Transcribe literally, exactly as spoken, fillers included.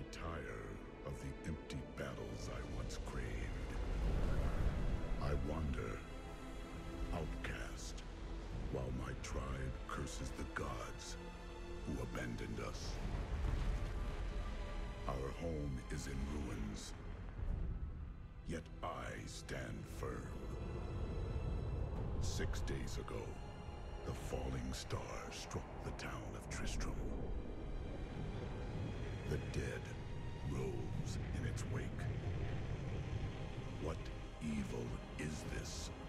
tire of the empty battles I once craved. I wander, outcast, while my tribe curses the gods who abandoned us. Our home is in ruins, yet I stand firm. Six days ago, the falling star struck the town of Tristram. The dead rose in its wake. What evil is this?